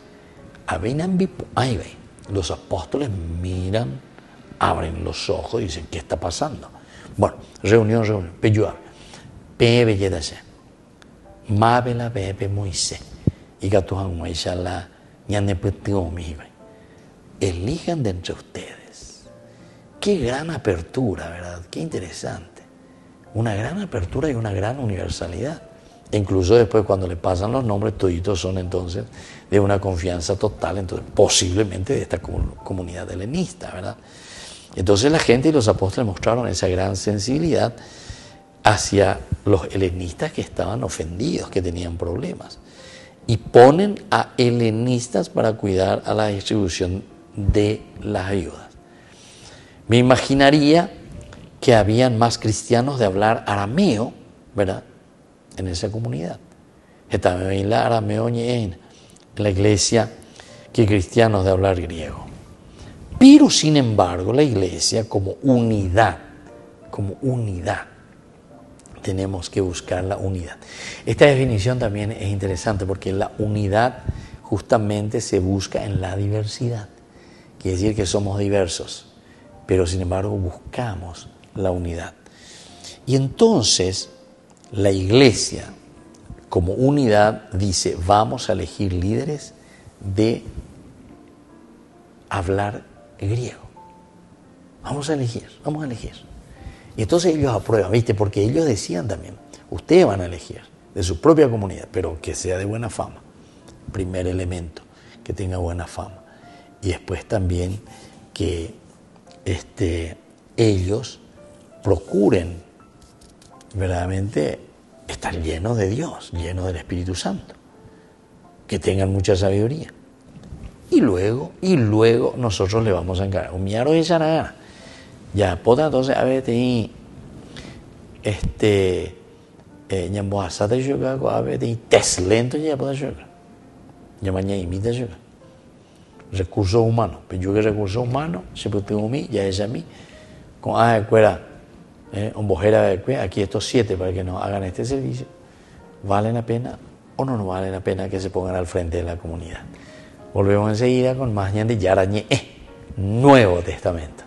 los apóstoles miran, abren los ojos y dicen, ¿qué está pasando? Bueno, reunión, reunión, peyuave, pebe yedase, mabela bebe Moisés, y gatuhan Moisés la ñane petio mibe. Elijan de entre ustedes. Qué gran apertura, ¿verdad? Qué interesante. Una gran apertura y una gran universalidad. E incluso después cuando le pasan los nombres, toditos son entonces de una confianza total, entonces posiblemente de esta comunidad helenista, ¿verdad? Entonces la gente y los apóstoles mostraron esa gran sensibilidad hacia los helenistas que estaban ofendidos, que tenían problemas. Y ponen a helenistas para cuidar a la distribución de las ayudas. Me imaginaría que habían más cristianos de hablar arameo, ¿verdad?, en esa comunidad. Estaba en la arameo en la iglesia que cristianos de hablar griego. Pero, sin embargo, la iglesia como unidad, como unidad, tenemos que buscar la unidad. Esta definición también es interesante porque la unidad justamente se busca en la diversidad. Quiere decir que somos diversos, pero sin embargo buscamos la unidad. Y entonces la iglesia como unidad dice, vamos a elegir líderes de hablar griego. Vamos a elegir, vamos a elegir. Y entonces ellos aprueban, ¿viste? Porque ellos decían también, ustedes van a elegir de su propia comunidad, pero que sea de buena fama. Primer elemento, que tenga buena fama. Y después también que este, ellos procuren verdaderamente estar llenos de Dios, llenos del Espíritu Santo, que tengan mucha sabiduría. Y luego, y luego nosotros le vamos a encargar. Un miaro de Yaragana. Ya, poda entonces a ver, te este, ñamboasa te yoga, a ver, te teslento ya poda yoga. Ya mañana imita yoga. Recursos humanos. Pero yo que recursos humanos, se puede a mí, ya es a mí. Con ah, escuela, eh, un bojera de escuela, aquí estos siete para que nos hagan este servicio. ¿Vale la pena o no nos vale la pena que se pongan al frente de la comunidad? Volvemos enseguida con más Ñan de Yarañe, Nuevo Testamento.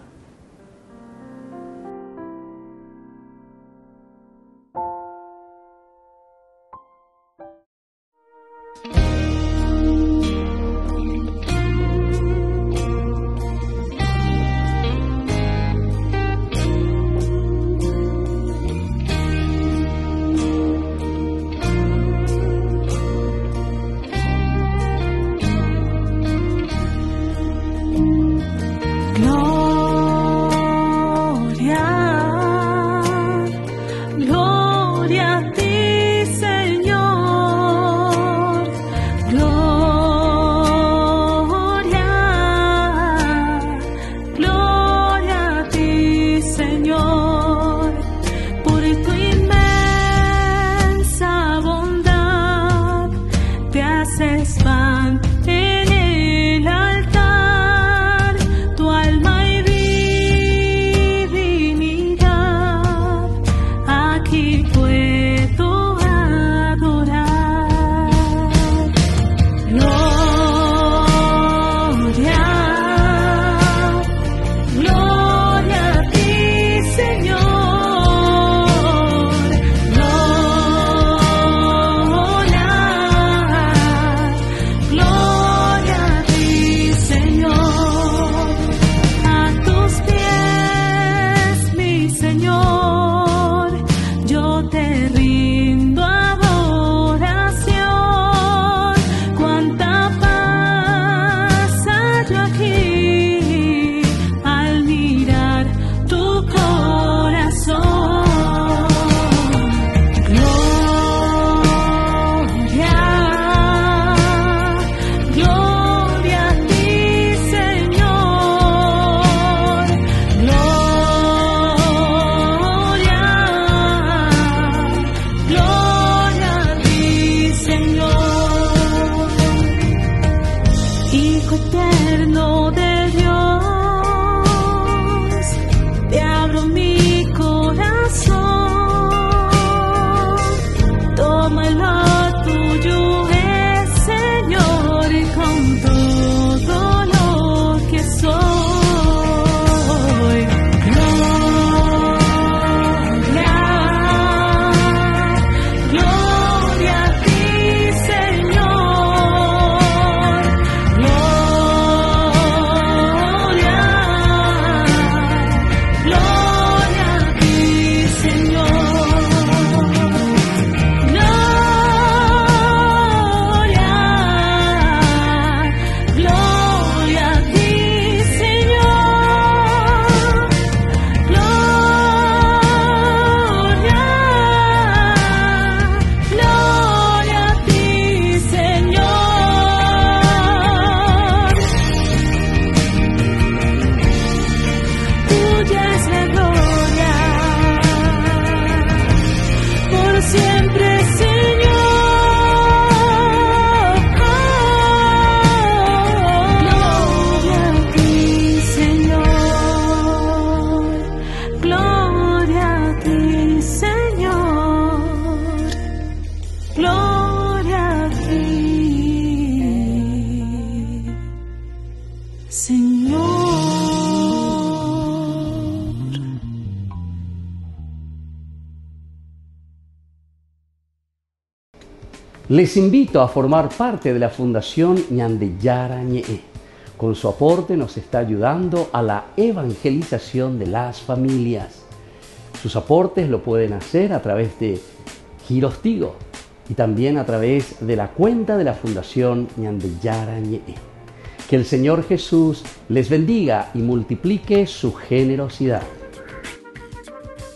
Les invito a formar parte de la Fundación Ñan de Yarañe. Con su aporte nos está ayudando a la evangelización de las familias. Sus aportes lo pueden hacer a través de Giros Tigo y también a través de la cuenta de la Fundación Ñan de Yarañe. Que el Señor Jesús les bendiga y multiplique su generosidad.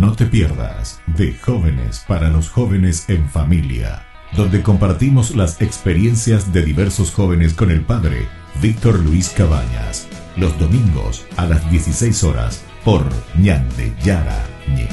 No te pierdas de Jóvenes para los Jóvenes en Familia, donde compartimos las experiencias de diversos jóvenes con el padre Víctor Luis Cabañas, los domingos a las dieciséis horas por Ñande Yara Ñe.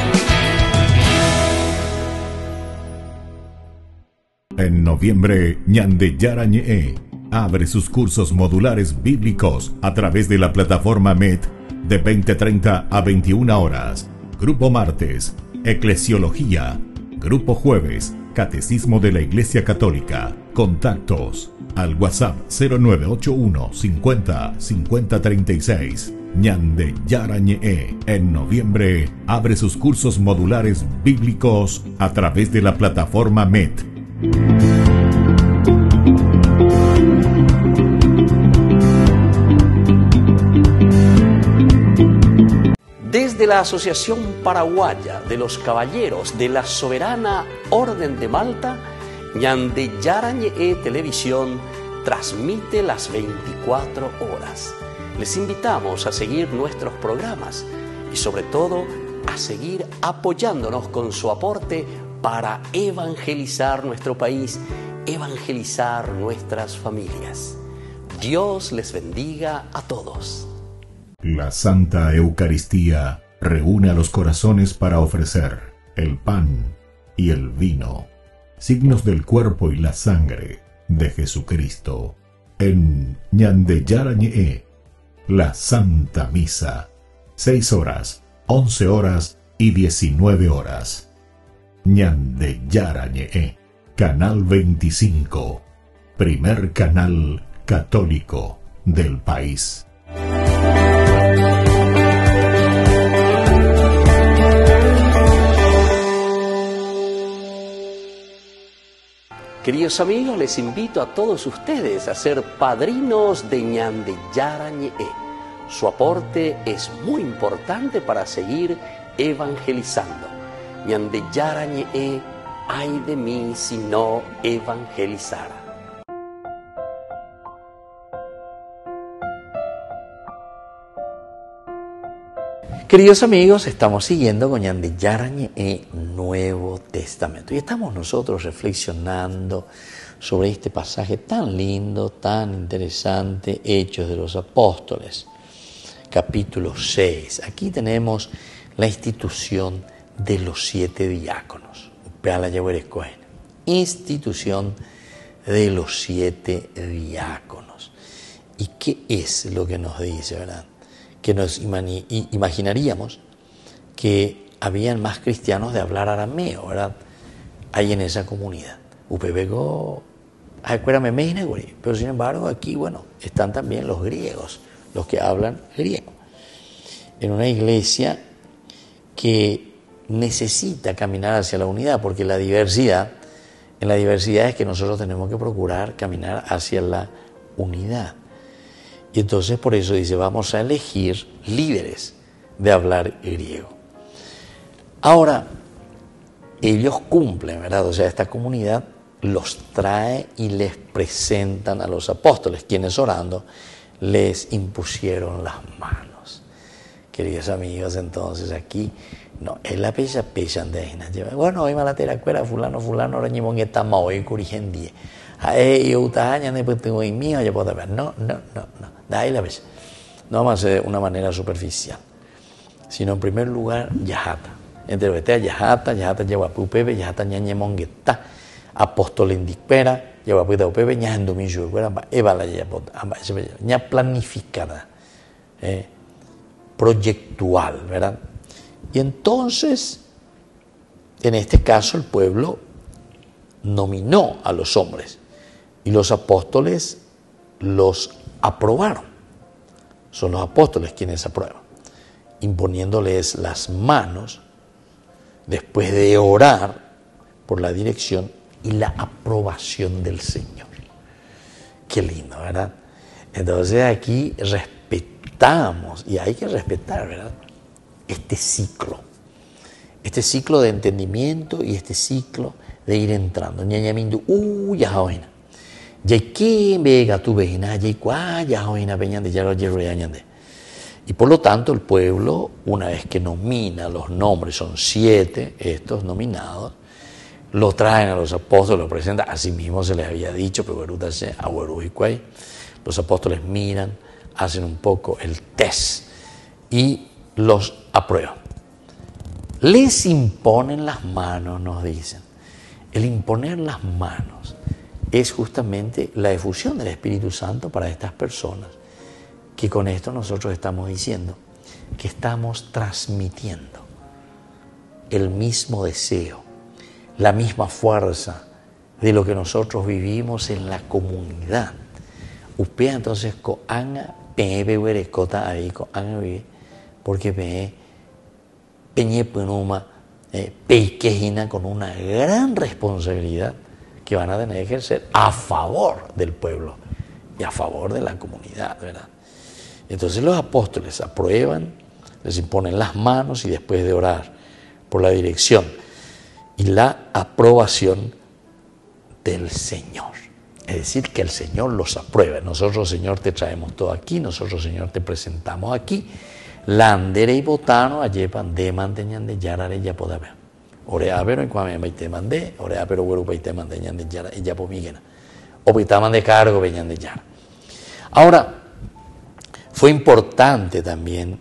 En noviembre, Ñande Yara Ñe abre sus cursos modulares bíblicos a través de la plataforma M E T de veinte treinta a veintiuna horas. Grupo martes, Eclesiología. Grupo jueves, Catecismo de la Iglesia Católica. Contactos al WhatsApp cero nueve ocho uno cincuenta cincuenta treinta y seis. Ñande Yara Ñe en noviembre abre sus cursos modulares bíblicos a través de la plataforma M E T. Desde la Asociación Paraguaya de los Caballeros de la Soberana Orden de Malta, Ñande Yara Ñe Televisión transmite las veinticuatro horas. Les invitamos a seguir nuestros programas y sobre todo a seguir apoyándonos con su aporte para evangelizar nuestro país, evangelizar nuestras familias. Dios les bendiga a todos. La Santa Eucaristía reúne a los corazones para ofrecer el pan y el vino, signos del cuerpo y la sangre de Jesucristo. En Ñande Yara Ñe, la Santa Misa, seis horas, once horas y diecinueve horas. Ñande Yara Ñe, Canal veinticinco, primer canal católico del país. Queridos amigos, les invito a todos ustedes a ser padrinos de Ñande Yara Ñe. Su aporte es muy importante para seguir evangelizando. Ñande Yara Ñe, ay de mí si no evangelizara. Queridos amigos, estamos siguiendo con Ñande Yara Ñe Nuevo Testamento y estamos nosotros reflexionando sobre este pasaje tan lindo, tan interesante, Hechos de los Apóstoles, capítulo seis. Aquí tenemos la institución de los siete diáconos. Institución de los siete diáconos. ¿Y qué es lo que nos dice, verdad? Que nos imaginaríamos que habían más cristianos de hablar arameo, ¿verdad? Hay en esa comunidad. Pero sin embargo aquí, bueno, están también los griegos, los que hablan griego. En una iglesia que necesita caminar hacia la unidad, porque la diversidad, en la diversidad es que nosotros tenemos que procurar caminar hacia la unidad. Y entonces por eso dice, vamos a elegir líderes de hablar griego. Ahora, ellos cumplen, ¿verdad? O sea, esta comunidad los trae y les presentan a los apóstoles, quienes orando les impusieron las manos. Queridos amigos, entonces aquí, no, es la pecha pecha de bueno, hoy malatera cuera, fulano, fulano, reñimón que está hoy curigendie. No, no, no, no. De ahí la vez. No vamos a hacer de una manera superficial, sino en primer lugar, yajata. Entre vetea yajata, yajata lleva pupebe, yajata ñañe mongueta, apóstol indicpera, lleva puta upebe, ñajando mi yu, eva la ña planificada, eh, proyectual, ¿verdad? Y entonces, en este caso, el pueblo nominó a los hombres y los apóstoles los aprobaron. Son los apóstoles quienes aprueban, imponiéndoles las manos después de orar por la dirección y la aprobación del Señor. Qué lindo, ¿verdad? Entonces aquí respetamos, y hay que respetar, ¿verdad?, este ciclo, este ciclo de entendimiento y este ciclo de ir entrando. Ñañamindu, uh, ya joina. Ya que vega tu vejina, ya cuá, ya joina peñande, ya lo llevo ya ñande. Y por lo tanto el pueblo, una vez que nomina los nombres, son siete estos nominados, lo traen a los apóstoles, lo presentan, así mismo se les había dicho, pero los apóstoles miran, hacen un poco el test y los aprueban. Les imponen las manos, nos dicen. El imponer las manos es justamente la efusión del Espíritu Santo para estas personas, que con esto nosotros estamos diciendo que estamos transmitiendo el mismo deseo, la misma fuerza de lo que nosotros vivimos en la comunidad. Upea entonces ko anga pepe huerecota ahí ko anga vive porque pe peñe punuma peikejina con una gran responsabilidad que van a tener que ejercer a favor del pueblo y a favor de la comunidad, ¿verdad? Entonces los apóstoles aprueban, les imponen las manos y después de orar por la dirección y la aprobación del Señor. Es decir, que el Señor los aprueba. Nosotros, Señor, te traemos todo aquí, nosotros, Señor, te presentamos aquí. Landere y botano, ayepan de manteñan de yarare ya poda ver. Orea pero en cuame baite mandé, orea pero güero baite manteñan de yara y ya pomigena. O pitaman de cargo veñan de yara. Ahora, fue importante también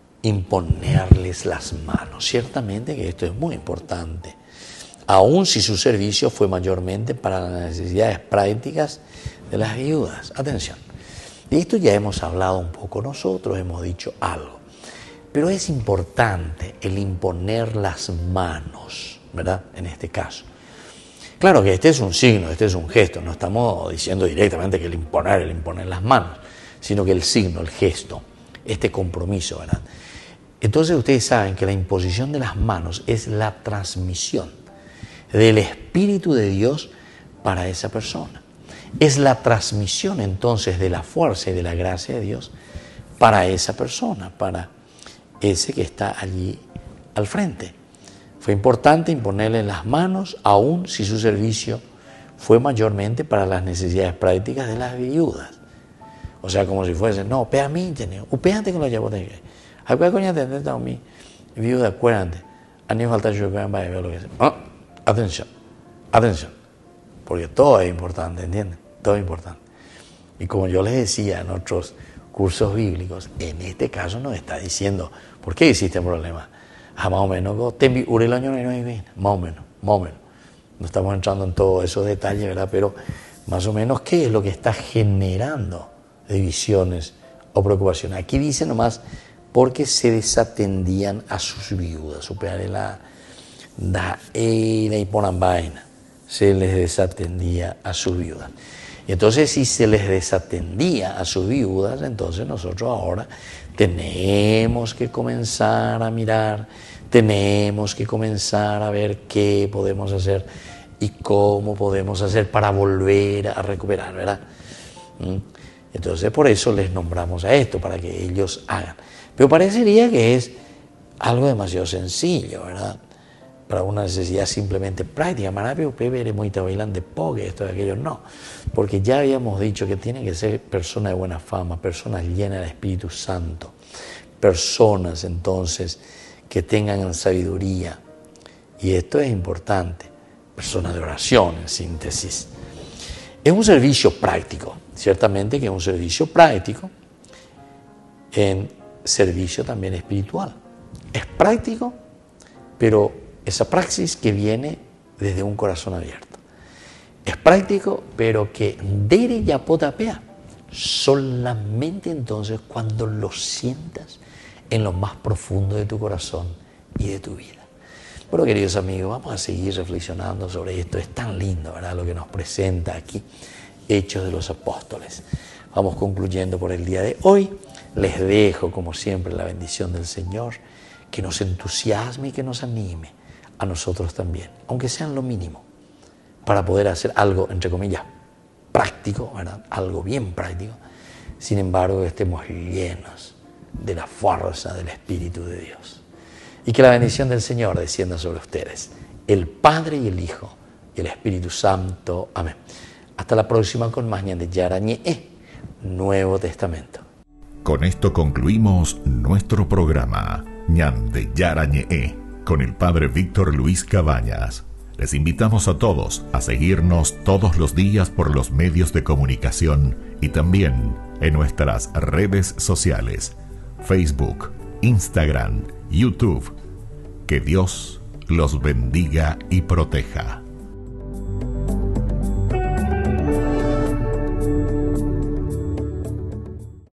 imponerles las manos. Ciertamente que esto es muy importante, aun si su servicio fue mayormente para las necesidades prácticas de las viudas. Atención, de esto ya hemos hablado un poco nosotros, hemos dicho algo, pero es importante el imponer las manos, ¿verdad? En este caso. Claro que este es un signo, este es un gesto, no estamos diciendo directamente que el imponer, el imponer las manos, sino que el signo, el gesto, este compromiso, ¿verdad? Entonces ustedes saben que la imposición de las manos es la transmisión del Espíritu de Dios para esa persona. Es la transmisión entonces de la fuerza y de la gracia de Dios para esa persona, para ese que está allí al frente. Fue importante imponerle las manos, aun si su servicio fue mayormente para las necesidades prácticas de las viudas. O sea, como si fuese, no, pea a mí, upéate con los yabotes. Hay coña atender a mí, viuda, acuérdate, a mí falta yo que vaya a ver lo que sea. Oh, atención, atención, porque todo es importante, ¿entienden? Todo es importante. Y como yo les decía en otros cursos bíblicos, en este caso nos está diciendo, ¿por qué existe un problema? Ah, más o menos, te envío el año no hay bien, más o menos, más o menos. No estamos entrando en todos esos detalles, ¿verdad? Pero más o menos, ¿qué es lo que está generando divisiones o preocupaciones? Aquí dice nomás, porque se desatendían a sus viudas, superaré la da y ponan vaina, se les desatendía a sus viudas. Y entonces, si se les desatendía a sus viudas, entonces nosotros ahora tenemos que comenzar a mirar, tenemos que comenzar a ver qué podemos hacer y cómo podemos hacer para volver a recuperar, ¿verdad? Entonces, por eso les nombramos a esto, para que ellos hagan. Pero parecería que es algo demasiado sencillo, ¿verdad? Para una necesidad simplemente práctica. Marapio, Pepe, muy tabailán de pogue, esto de aquello, no. Porque ya habíamos dicho que tienen que ser personas de buena fama, personas llenas del Espíritu Santo, personas entonces que tengan sabiduría. Y esto es importante. Personas de oración, en síntesis. Es un servicio práctico, ciertamente que es un servicio práctico en servicio también espiritual. Es práctico, pero esa praxis que viene desde un corazón abierto. Es práctico, pero que dere ya potapea solamente entonces cuando lo sientas en lo más profundo de tu corazón y de tu vida. Bueno, queridos amigos, vamos a seguir reflexionando sobre esto. Es tan lindo, ¿verdad?, lo que nos presenta aquí Hechos de los Apóstoles. Vamos concluyendo por el día de hoy. Les dejo, como siempre, la bendición del Señor, que nos entusiasme y que nos anime a nosotros también, aunque sean lo mínimo, para poder hacer algo, entre comillas, práctico, ¿verdad?, algo bien práctico. Sin embargo, que estemos llenos de la fuerza del Espíritu de Dios. Y que la bendición del Señor descienda sobre ustedes, el Padre y el Hijo y el Espíritu Santo. Amén. Hasta la próxima con más Ñan de Yara Ñe, Nuevo Testamento. Con esto concluimos nuestro programa Ñande Yarañe con el Padre Víctor Luis Cabañas. Les invitamos a todos a seguirnos todos los días por los medios de comunicación y también en nuestras redes sociales, Facebook, Instagram, YouTube. Que Dios los bendiga y proteja.